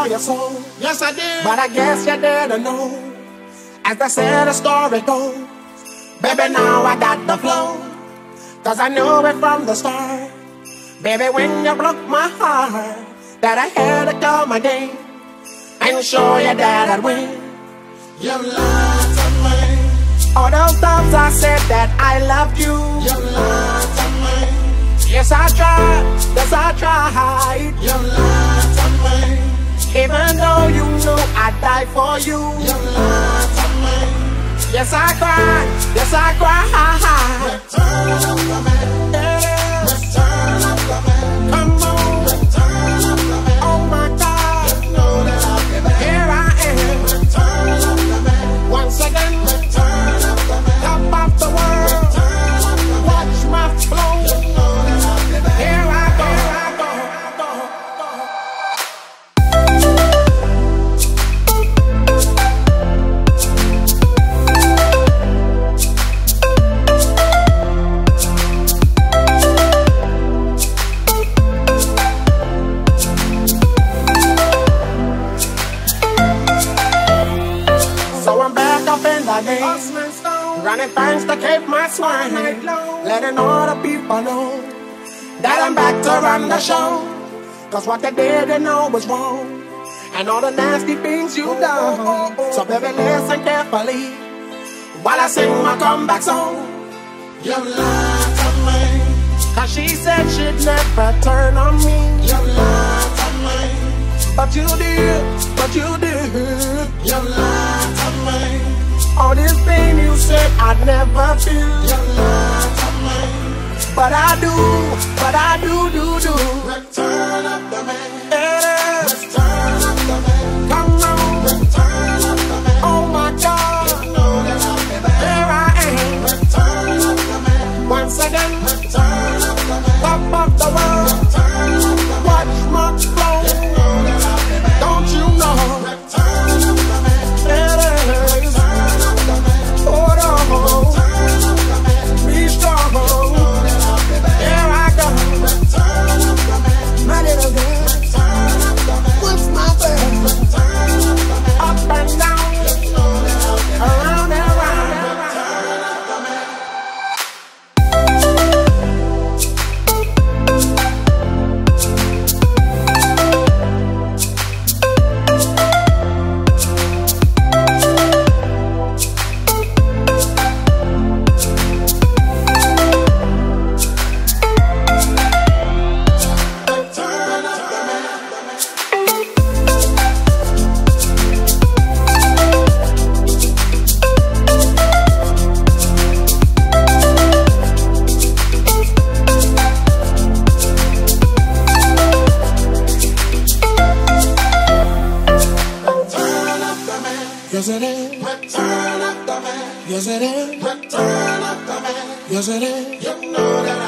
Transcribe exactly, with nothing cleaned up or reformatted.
sell your soul. Yes, I did. But I guess you didn't know. As they say the story goes, baby, now I got the flow. Cause I knew it from the start. Baby, when you broke my heart, that I had to come again and show you that I'd win. You lied to me. All those times I said that I loved you. You lied to me. Yes, I tried. Yes, I tried. You lied to me. Even though you knew I'd die for you. You lied to me. Yes, I cried. Yes, I cried. Return of the man. Yeah. Return of the man. Come on. Return of the man. Oh my God. You know that I'll be back. Here I am. Return of the man. Once again. Return of the man. Top of the world. Return of the man. Watch my flow. You know that I'll be back. Here I go. Here I go. Running fast to keep my swine, letting all the people know that I'm back to run the show. Cause what they didn't know was wrong, and all the nasty things you've done. So baby, listen carefully while I sing my comeback song. You lied to me. Cause she said she'd never turn on me. You lied to me. But you did, but you did. You lied to me. All this pain you said I'd never feel. You lied to me. But I do, but I do, do, do. Return of the man. Yeah. Return of the man. Come on. Return of the man. Oh my God. You know that I'll be back. Here I am. Return of the man. Once again. Return of the man. Top of the world. Return of the man. Watch my flow. You know that I'll be back. Don't you know? Return of the man. It is. Hold on, be strong. Here I go. My little girl, what's my best? Up and down, around and around. Yes it is. Return of the man. Yes it is. Return of the man. Yes it is. You know that